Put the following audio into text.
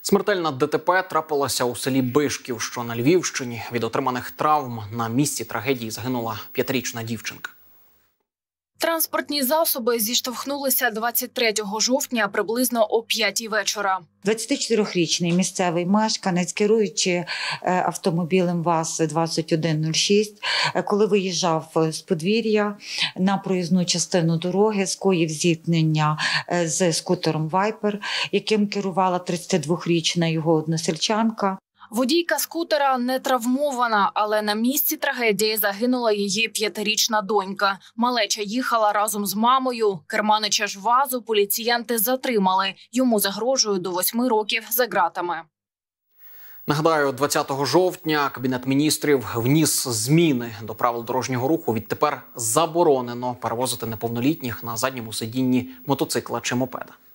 Смертельна ДТП трапилася у селі Бишків, що на Львівщині. Від отриманих травм на місці трагедії загинула 5-річна дівчинка. Транспортні засоби зіштовхнулися 23 жовтня приблизно о 5-й вечора. 24-річний місцевий мешканець, керуючи автомобілем ВАЗ-2106, коли виїжджав з подвір'я на проїзну частину дороги, скоїв зіткнення з скутером «Вайпер», яким керувала 32-річна його односельчанка. Водійка скутера не травмована, але на місці трагедії загинула її 5-річна донька. Малеча їхала разом з мамою. Керманича ж ВАЗу поліціянти затримали. Йому загрожує до 8 років за ґратами. Нагадаю, 20 жовтня Кабінет міністрів вніс зміни до правил дорожнього руху. Відтепер заборонено перевозити неповнолітніх на задньому сидінні мотоцикла чи мопеда.